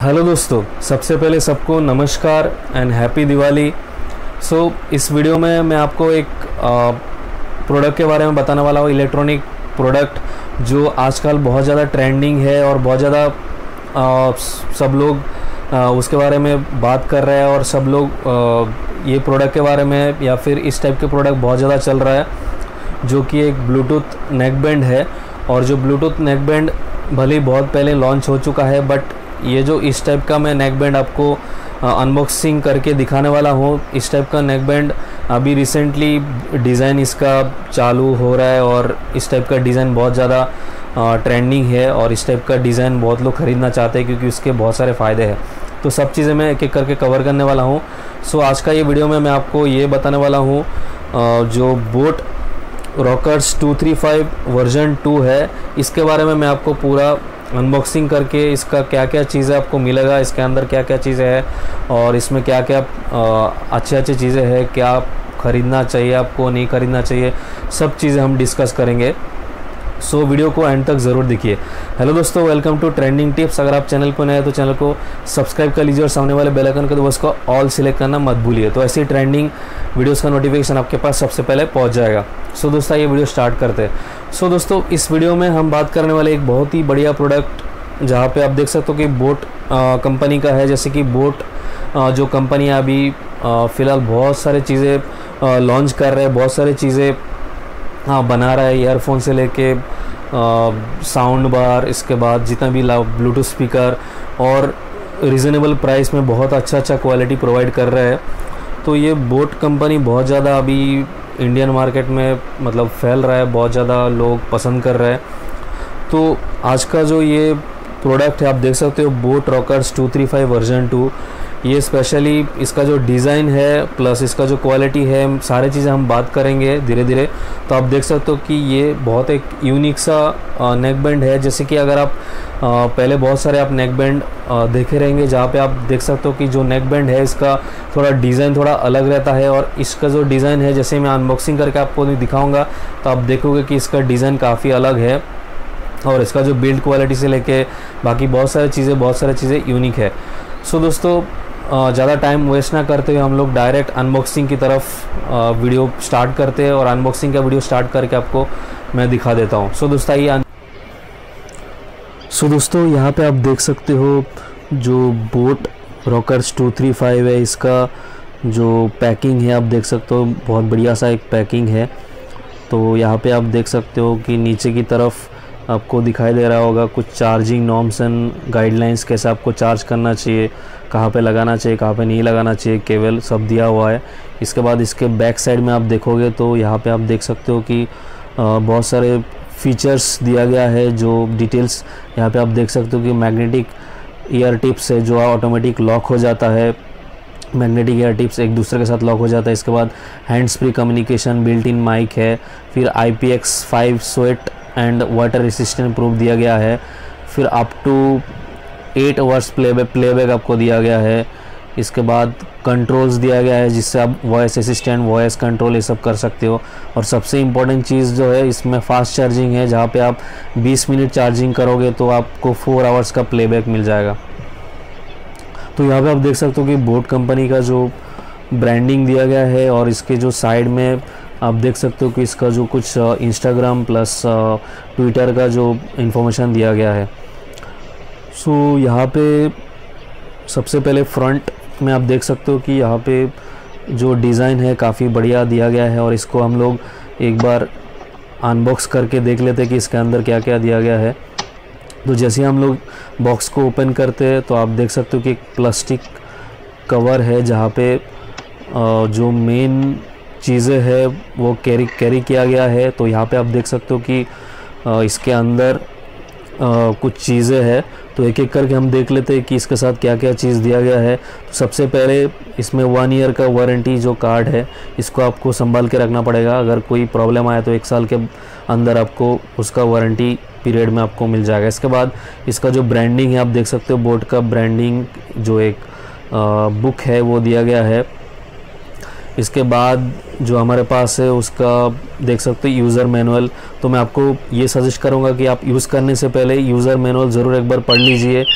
Hello दोस्तों, सबसे पहले सबको नमस्कार एंड हैप्पी दिवाली। इस वीडियो में मैं आपको एक प्रोडक्ट के बारे में बताने वाला हूँ, इलेक्ट्रॉनिक प्रोडक्ट जो आजकल बहुत ज़्यादा ट्रेंडिंग है और बहुत ज़्यादा सब लोग उसके बारे में बात कर रहे हैं और सब लोग ये प्रोडक्ट के बारे में या फिर इस टाइप के प्रोडक्ट बहुत ज़्यादा चल रहा है, जो कि एक ब्लूटूथ नेक बैंड है। और जो ब्लूटूथ नेक बैंड भले ही बहुत पहले लॉन्च हो चुका है, बट ये जो इस टाइप का मैं नेक बैंड आपको अनबॉक्सिंग करके दिखाने वाला हूँ, इस टाइप का नेक बैंड अभी रिसेंटली डिज़ाइन इसका चालू हो रहा है और इस टाइप का डिज़ाइन बहुत ज़्यादा ट्रेंडिंग है और इस टाइप का डिज़ाइन बहुत लोग ख़रीदना चाहते हैं क्योंकि उसके बहुत सारे फ़ायदे हैं। तो सब चीज़ें मैं एक एक करके कवर करने वाला हूँ। आज का ये वीडियो में मैं आपको ये बताने वाला हूँ जो बोट रॉकर्स 235 वर्जन 2 है, इसके बारे में मैं आपको पूरा अनबॉक्सिंग करके इसका क्या क्या चीज़ें आपको मिलेगा, इसके अंदर क्या क्या चीज़ें हैं और इसमें क्या क्या अच्छे चीज़ें हैं, क्या ख़रीदना चाहिए आपको, नहीं ख़रीदना चाहिए, सब चीज़ें हम डिस्कस करेंगे। वीडियो को एंड तक ज़रूर देखिए। हेलो दोस्तों, वेलकम टू ट्रेंडिंग टिप्स। अगर आप चैनल पर नए हैं तो चैनल को सब्सक्राइब कर लीजिए और सामने वाले बेल आइकन को उसको ऑल सिलेक्ट करना मत भूलिए, तो ऐसी ट्रेंडिंग वीडियोस का नोटिफिकेशन आपके पास सबसे पहले पहुंच जाएगा। दोस्तों, ये वीडियो स्टार्ट करते हैं। दोस्तों, इस वीडियो में हम बात करने वाले एक बहुत ही बढ़िया प्रोडक्ट जहाँ पे आप देख सकते हो कि बोट कंपनी का है। जैसे कि बोट जो कंपनी अभी फ़िलहाल बहुत सारे चीज़ें लॉन्च कर रहे हैं, बहुत सारी चीज़ें बना रहा है, ईयरफोन से लेके साउंड बार, इसके बाद जितना भी ब्लूटूथ स्पीकर और रिजनेबल प्राइस में बहुत अच्छा क्वालिटी प्रोवाइड कर रहा है। तो ये बोट कंपनी बहुत ज़्यादा अभी इंडियन मार्केट में मतलब फैल रहा है, बहुत ज़्यादा लोग पसंद कर रहे हैं। तो आज का जो ये प्रोडक्ट है आप देख सकते हो, बोट रॉकर्स 235 वर्जन 2, ये स्पेशली इसका जो डिज़ाइन है प्लस इसका जो क्वालिटी है, सारी चीज़ें हम बात करेंगे धीरे धीरे। तो आप देख सकते हो कि ये बहुत एक यूनिक सा नेक बैंड है। जैसे कि अगर आप पहले बहुत सारे आप नेक बैंड देखे रहेंगे जहाँ पे आप देख सकते हो कि जो नेक बैंड है इसका थोड़ा डिज़ाइन थोड़ा अलग रहता है और इसका जो डिज़ाइन है, जैसे मैं अनबॉक्सिंग करके आपको दिखाऊँगा तो आप देखोगे कि इसका डिज़ाइन काफ़ी अलग है और इसका जो बिल्ड क्वालिटी से लेके बाकी बहुत सारी चीज़ें यूनिक है। दोस्तों, ज़्यादा टाइम वेस्ट ना करते हुए हम लोग डायरेक्ट अनबॉक्सिंग की तरफ वीडियो स्टार्ट करते हैं और अनबॉक्सिंग का वीडियो स्टार्ट करके आपको मैं दिखा देता हूँ। दोस्तों यहाँ पे आप देख सकते हो जो बोट रॉकर्स 235 है, इसका जो पैकिंग है आप देख सकते हो, बहुत बढ़िया सा एक पैकिंग है। तो यहाँ पे आप देख सकते हो कि नीचे की तरफ आपको दिखाई दे रहा होगा कुछ चार्जिंग नॉर्म्स एंड गाइडलाइंस, कैसे आपको चार्ज करना चाहिए, कहाँ पे लगाना चाहिए, कहाँ पे नहीं लगाना चाहिए, केबल सब दिया हुआ है। इसके बाद इसके बैक साइड में आप देखोगे तो यहाँ पे आप देख सकते हो कि बहुत सारे फीचर्स दिया गया है, जो डिटेल्स यहाँ पे आप देख सकते हो कि मैग्नेटिक ईयर टिप्स है जो ऑटोमेटिक लॉक हो जाता है, मैग्नेटिक ईयर टिप्स एक दूसरे के साथ लॉक हो जाता है। इसके बाद hands free communication, built in mic है, फिर IPX5 sweat and water resistant proof दिया गया है, फिर अप टू 8 आवर्स प्लेबैक आपको दिया गया है। इसके बाद कंट्रोल्स दिया गया है जिससे आप वॉइस असिस्टेंट, वॉइस कंट्रोल ये सब कर सकते हो। और सबसे इम्पोर्टेंट चीज़ जो है इसमें फ़ास्ट चार्जिंग है, जहाँ पे आप 20 मिनट चार्जिंग करोगे तो आपको 4 आवर्स का प्लेबैक मिल जाएगा। तो यहाँ पे आप देख सकते हो कि बोट कंपनी का जो ब्रांडिंग दिया गया है और इसके जो साइड में आप देख सकते हो कि इसका जो कुछ इंस्टाग्राम प्लस ट्विटर का जो इन्फॉर्मेशन दिया गया है। यहाँ पे सबसे पहले फ्रंट में आप देख सकते हो कि यहाँ पे जो डिज़ाइन है काफ़ी बढ़िया दिया गया है और इसको हम लोग एक बार अनबॉक्स करके देख लेते हैं कि इसके अंदर क्या क्या दिया गया है। तो जैसे हम लोग बॉक्स को ओपन करते हैं तो आप देख सकते हो कि एक प्लास्टिक कवर है जहाँ पे जो मेन चीज़ें है वो कैरी किया गया है। तो यहाँ पे आप देख सकते हो कि इसके अंदर कुछ चीज़ें हैं, तो एक एक करके हम देख लेते हैं कि इसके साथ क्या क्या चीज़ दिया गया है। तो सबसे पहले इसमें 1 ईयर का वारंटी जो कार्ड है इसको आपको संभाल के रखना पड़ेगा। अगर कोई प्रॉब्लम आए तो 1 साल के अंदर आपको उसका वारंटी पीरियड में आपको मिल जाएगा। इसके बाद इसका जो ब्रांडिंग है आप देख सकते हो, बोट का ब्रांडिंग जो एक बुक है वो दिया गया है। इसके बाद जो हमारे पास है उसका देख सकते हो यूज़र मैनुअल। तो मैं आपको ये सजेस्ट करूँगा कि आप यूज़ करने से पहले यूज़र मैनुअल ज़रूर एक बार पढ़ लीजिए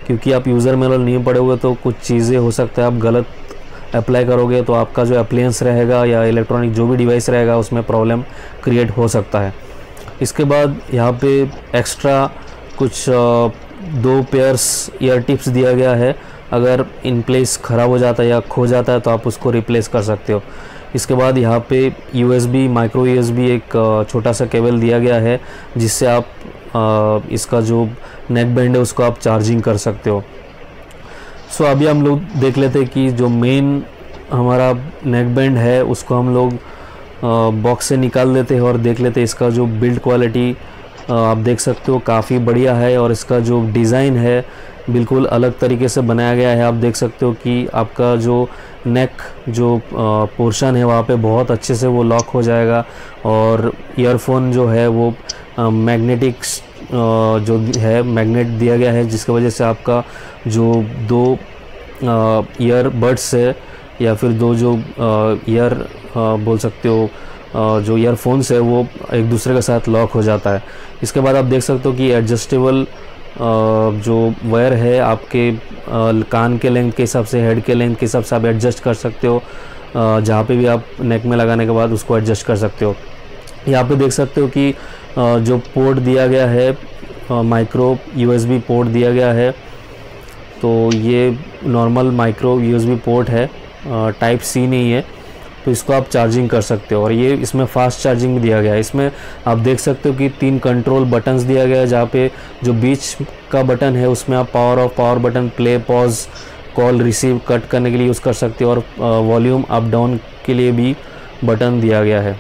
क्योंकि आप यूज़र मैनुअल नहीं पढ़े हुए तो कुछ चीज़ें हो सकता है आप गलत अप्लाई करोगे तो आपका जो अप्लायंस रहेगा या इलेक्ट्रॉनिक जो भी डिवाइस रहेगा उसमें प्रॉब्लम क्रिएट हो सकता है। इसके बाद यहाँ पे एक्स्ट्रा कुछ 2 पेयर्स ईयर टिप्स दिया गया है। अगर इन प्लेस ख़राब हो जाता है या खो जाता है तो आप उसको रिप्लेस कर सकते हो। इसके बाद यहाँ पे USB माइक्रो USB एक छोटा सा केबल दिया गया है जिससे आप इसका जो नेक बैंड है उसको आप चार्जिंग कर सकते हो। सो अभी हम लोग देख लेते हैं कि जो मेन हमारा नेक बैंड है उसको हम लोग बॉक्स से निकाल देते हैं और देख लेते हैं इसका जो बिल्ड क्वालिटी आप देख सकते हो काफ़ी बढ़िया है और इसका जो डिज़ाइन है बिल्कुल अलग तरीके से बनाया गया है। आप देख सकते हो कि आपका जो नेक जो पोर्शन है वहाँ पे बहुत अच्छे से वो लॉक हो जाएगा और ईयरफोन जो है वो मैग्नेटिक जो है मैग्नेट दिया गया है जिसकी वजह से आपका जो 2 ईयरबड्स है या फिर 2 जो ईयर बोल सकते हो जो ईयरफोन्स है वो एक दूसरे के साथ लॉक हो जाता है। इसके बाद आप देख सकते हो कि एडजस्टेबल जो वायर है आपके कान के लेंथ के हिसाब से हेड के लेंथ के हिसाब से आप एडजस्ट कर सकते हो। जहाँ पे भी आप नेक में लगाने के बाद उसको एडजस्ट कर सकते हो। यहाँ पे देख सकते हो कि जो पोर्ट दिया गया है माइक्रो USB पोर्ट दिया गया है। तो ये नॉर्मल माइक्रो USB पोर्ट है, टाइप C नहीं है, तो इसको आप चार्जिंग कर सकते हो। और ये इसमें फास्ट चार्जिंग भी दिया गया है। इसमें आप देख सकते हो कि 3 कंट्रोल बटन्स दिया गया है, जहाँ पे जो बीच का बटन है उसमें आप power off power button play pause call receive cut करने के लिए यूज़ कर सकते हो और वॉल्यूम अप डाउन के लिए भी बटन दिया गया है।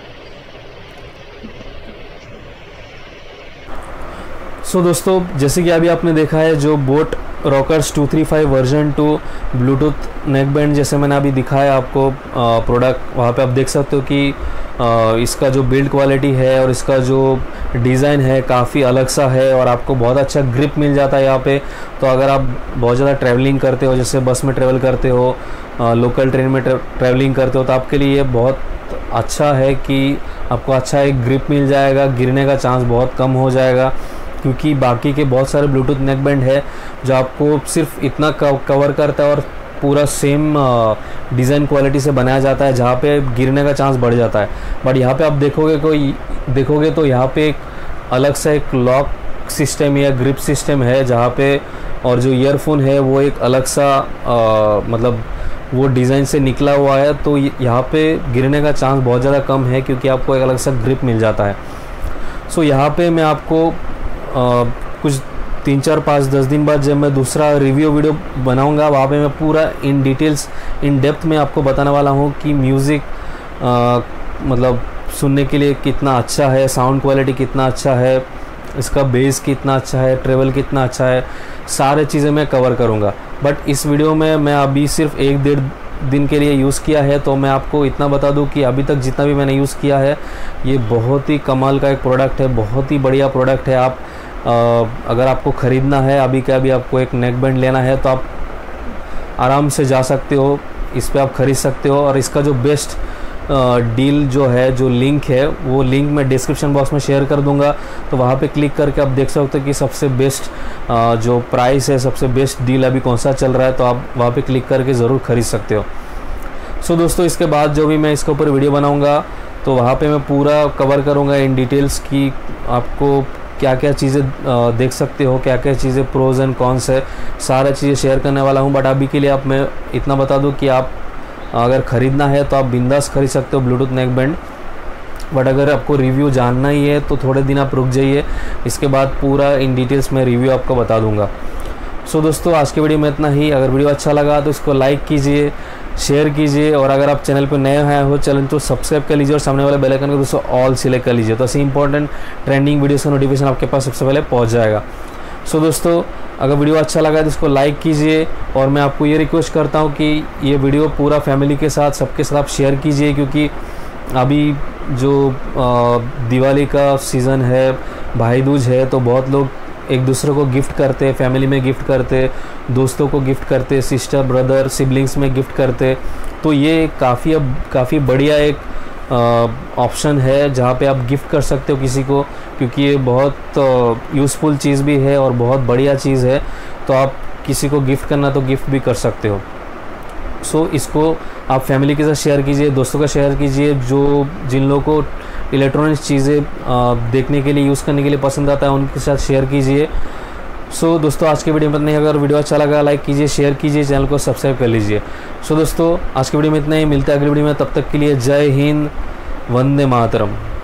सो दोस्तों जैसे कि अभी आपने देखा है जो boat rockers 235 version 2 Bluetooth neck band जैसे मैंने अभी दिखाया आपको प्रोडक्ट, वहाँ पे आप देख सकते हो कि इसका जो बिल्ड क्वालिटी है और इसका जो डिज़ाइन है काफ़ी अलग सा है और आपको बहुत अच्छा ग्रिप मिल जाता है यहाँ पे। तो अगर आप बहुत ज़्यादा ट्रैवलिंग करते हो, जैसे बस में ट्रैवल करते हो, लोकल ट्रेन में ट्रैवलिंग करते हो, तो आपके लिए ये बहुत अच्छा है कि आपको अच्छा एक ग्रिप मिल जाएगा, गिरने का चांस बहुत कम हो जाएगा। क्योंकि बाकी के बहुत सारे ब्लूटूथ नेक बैंड है जो आपको सिर्फ इतना कवर करता है और पूरा सेम डिज़ाइन क्वालिटी से बनाया जाता है जहाँ पे गिरने का चांस बढ़ जाता है। बट यहाँ पे आप देखोगे तो यहाँ पे एक अलग सा एक लॉक सिस्टम या ग्रिप सिस्टम है जहाँ पे, और जो ईयरफोन है वो एक अलग सा मतलब वो डिज़ाइन से निकला हुआ है। तो यहाँ पे गिरने का चांस बहुत ज़्यादा कम है क्योंकि आपको एक अलग सा ग्रिप मिल जाता है। सो यहाँ पे मैं आपको कुछ 3, 4, 5, 10 दिन बाद जब मैं दूसरा रिव्यू वीडियो बनाऊंगा वहाँ पे मैं पूरा इन डिटेल्स इन डेप्थ में आपको बताने वाला हूँ कि म्यूज़िक मतलब सुनने के लिए कितना अच्छा है, साउंड क्वालिटी कितना अच्छा है, इसका बेस कितना अच्छा है, ट्रेवल कितना अच्छा है, सारे चीज़ें मैं कवर करूँगा। बट इस वीडियो में मैं अभी सिर्फ 1-1.5 दिन के लिए यूज़ किया है, तो मैं आपको इतना बता दूं कि अभी तक जितना भी मैंने यूज़ किया है ये बहुत ही कमाल का एक प्रोडक्ट है, बहुत ही बढ़िया प्रोडक्ट है। आप अगर आपको ख़रीदना है अभी के अभी आपको एक नेक बैंड लेना है तो आप आराम से जा सकते हो, इस पे आप ख़रीद सकते हो। और इसका जो बेस्ट डील जो है, जो लिंक है, वो लिंक मैं डिस्क्रिप्शन बॉक्स में शेयर कर दूंगा, तो वहाँ पे क्लिक करके आप देख सकते हो कि सबसे बेस्ट जो प्राइस है, सबसे बेस्ट डील अभी कौन सा चल रहा है, तो आप वहाँ पे क्लिक करके ज़रूर ख़रीद सकते हो। सो दोस्तों इसके बाद जो भी मैं इसके ऊपर वीडियो बनाऊँगा तो वहाँ पे मैं पूरा कवर करूँगा इन डिटेल्स की आपको क्या क्या चीज़ें देख सकते हो, क्या क्या चीज़ें प्रोज एंड कॉन्स है, सारा चीज़ें शेयर करने वाला हूँ। बट अभी के लिए आप मैं इतना बता दूँ कि आप अगर ख़रीदना है तो आप बिंदास खरीद सकते हो ब्लूटूथ नेक बैंड। बट अगर आपको रिव्यू जानना ही है तो थोड़े दिन आप रुक जाइए, इसके बाद पूरा इन डिटेल्स में रिव्यू आपको बता दूंगा। सो दोस्तों आज की वीडियो में इतना ही। अगर वीडियो अच्छा लगा तो इसको लाइक कीजिए, शेयर कीजिए, और अगर आप चैनल पर नए आए हो चैनल तो सब्सक्राइब कर लीजिए और सामने वाले बेल आइकन को दोस्तों ऑल सिलेक्ट कर लीजिए, तो ऐसे इंपॉर्टेंट ट्रेंडिंग वीडियोस का नोटिफिकेशन आपके पास सबसे पहले पहुंच जाएगा। सो दोस्तों अगर वीडियो अच्छा लगा तो इसको लाइक कीजिए, और मैं आपको ये रिक्वेस्ट करता हूँ कि ये वीडियो पूरा फैमिली के साथ सबके साथ आप शेयर कीजिए, क्योंकि अभी जो दिवाली का सीज़न है, भाई दूज है, तो बहुत लोग एक दूसरे को गिफ्ट करते, फैमिली में गिफ्ट करते, दोस्तों को गिफ्ट करते, सिस्टर ब्रदर सिबलिंग्स में गिफ्ट करते। तो ये काफ़ी बढ़िया एक ऑप्शन है जहाँ पे आप गिफ्ट कर सकते हो किसी को, क्योंकि ये बहुत यूज़फुल चीज़ भी है और बहुत बढ़िया चीज़ है। तो आप किसी को गिफ्ट करना तो गिफ्ट भी कर सकते हो। सो इसको आप फैमिली के साथ शेयर कीजिए, दोस्तों का शेयर कीजिए, जो जिन लोगों को इलेक्ट्रॉनिक्स चीज़ें देखने के लिए, यूज़ करने के लिए पसंद आता है, उनके साथ शेयर कीजिए। सो दोस्तों आज के वीडियो में इतना ही। अगर वीडियो अच्छा लगा लाइक कीजिए, शेयर कीजिए, चैनल को सब्सक्राइब कर लीजिए। सो दोस्तों आज के वीडियो में इतना ही, मिलते हैं अगली वीडियो में। तब तक के लिए जय हिंद, वंदे मातरम।